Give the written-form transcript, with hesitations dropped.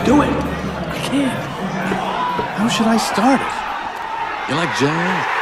Do it. I can't. How should I start it? You like jazz?